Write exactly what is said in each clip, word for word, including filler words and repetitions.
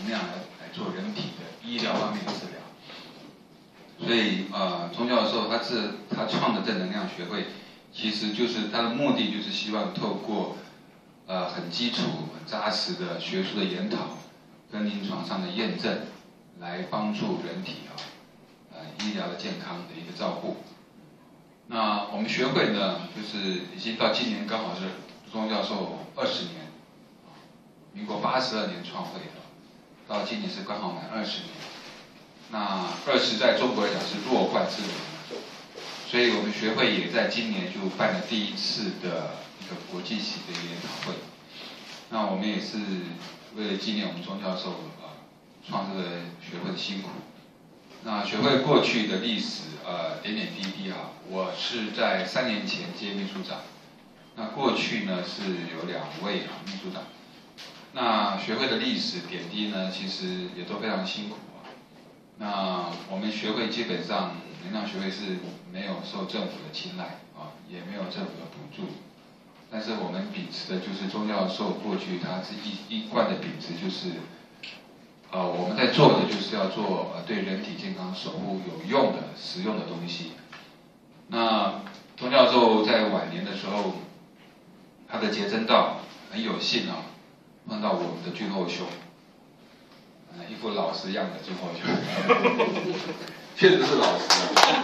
能量来来做人体的医疗方面的治疗。所以呃，钟教授他是他创的正能量学会，其实就是他的目的就是希望透过呃很基础、很扎实的学术的研讨跟临床上的验证，来帮助人体啊呃医疗的健康的一个照顾。那我们学会呢，就是已经到今年刚好是钟教授二十年，民国八十二年创会的，到今年是刚好满二十年。那二十在中国来讲是弱冠之年，所以我们学会也在今年就办了第一次的一个国际级的研讨会。那我们也是为了纪念我们钟教授啊创这个学会的辛苦。那学会过去的历史呃点点滴滴啊，我是在三年前接秘书长。那过去呢是有两位啊秘书长。那学会的历史点滴呢，其实也都非常辛苦。那我们学会基本上，能量学会是没有受政府的青睐啊，也没有政府的补助。但是我们秉持的就是钟教授过去他是一一贯的秉持，就是呃我们在做的就是要做呃对人体健康守护有用的实用的东西。那钟教授在晚年的时候，他的结真道很有幸啊碰到我们的俊厚兄。一副老实样的俊厚兄，确实是老实的。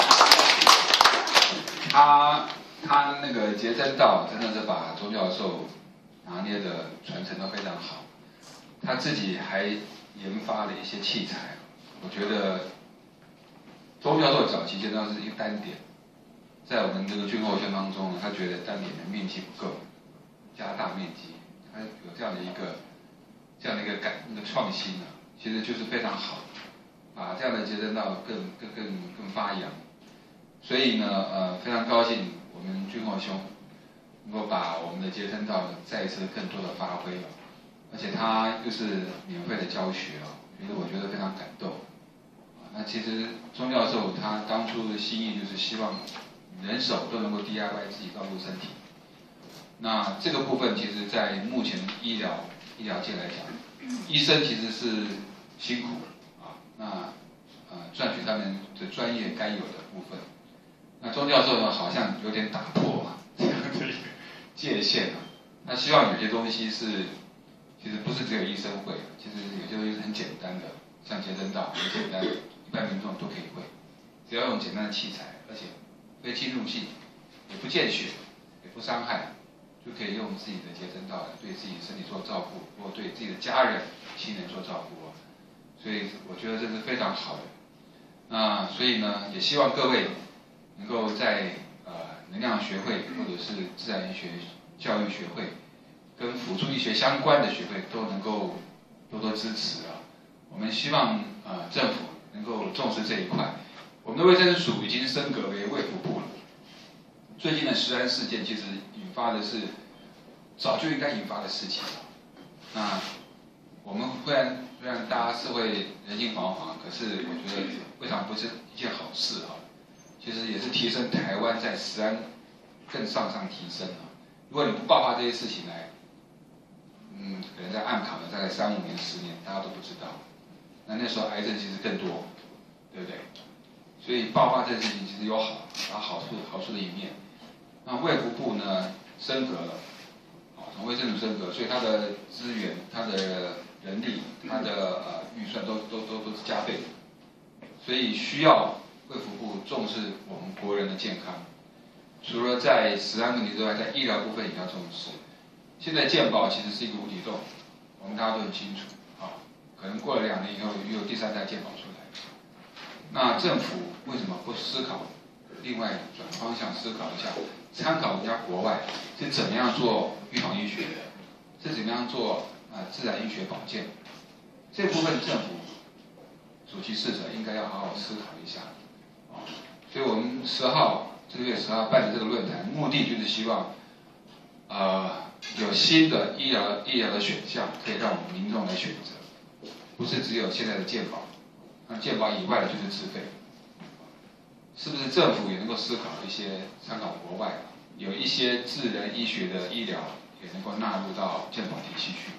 他他那个结真道真的是把钟教授拿捏的传承的非常好。他自己还研发了一些器材，我觉得钟教授早期结真道是一个单点，在我们这个俊厚兄当中呢，他觉得单点的面积不够，加大面积，他有这样的一个。这样的一个感那个创新呢、啊，其实就是非常好，把这样的结真道更更更更发扬。所以呢，呃，非常高兴我们俊厚兄能够把我们的结真道呢再一次更多的发挥了，而且他又是免费的教学啊，所以我觉得非常感动。那其实钟教授他当初的心意就是希望人手都能够 D I Y 自己照顾身体。那这个部分其实在目前医疗。医疗界来讲，医生其实是辛苦啊，那呃赚取他们的专业该有的部分。那钟教授呢，好像有点打破啊这样的一个界限啊。那希望有些东西是，其实不是只有医生会，其实有些东西是很简单的，像结真道很简单，一般民众都可以会，只要用简单的器材，而且非侵入性，也不见血，也不伤害。就可以用自己的结真道对自己身体做照顾，或对自己的家人、亲人做照顾，所以我觉得这是非常好的。那所以呢，也希望各位能够在呃能量学会或者是自然医学教育学会跟辅助医学相关的学会都能够多多支持啊。我们希望呃政府能够重视这一块。我们的卫生署已经升格为卫福部了。最近的食安事件其实引发的是早就应该引发的事情。那我们虽然虽然大家是会人心惶惶，可是我觉得未尝不是一件好事啊。其实也是提升台湾在食安更上上提升啊。如果你不爆发这些事情来，嗯，可能在暗扛了大概三五年、十年，大家都不知道。那那时候癌症其实更多，对不对？所以爆发这件事情其实有好有好处好处的一面。那卫福部呢升格了，啊，从卫生署升格，所以它的资源、它的人力、它的呃预算都都都都是加倍的，所以需要卫福部重视我们国人的健康。除了在食安问题之外，在医疗部分也要重视。现在健保其实是一个无底洞，我们大家都很清楚啊。可能过了两年以后，又有第三代健保出来。那政府为什么不思考？另外转方向思考一下，参考人家国外是怎么样做预防医学的，是怎么样做啊、呃、自然医学保健，这部分政府主其事者应该要好好思考一下啊。所以我们十号这个月十号办的这个论坛，目的就是希望呃有新的医疗医疗的选项，可以让我们民众来选择，不是只有现在的健保，那健保以外的就是自费。是不是政府也能够思考一些参考国外，有一些自然医学的医疗也能够纳入到健保体系去？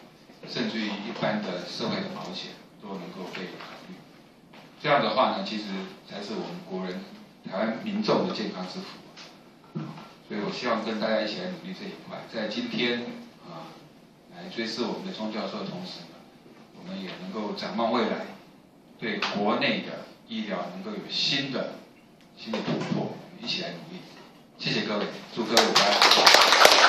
甚至于一般的社会的保险都能够被考虑。这样的话呢，其实才是我们国人、台湾民众的健康之福。所以我希望跟大家一起来努力这一块，在今天啊，来追视我们的钟教授的同时呢，我们也能够展望未来，对国内的医疗能够有新的新的突破，我们一起来努力。谢谢各位，祝各位平安。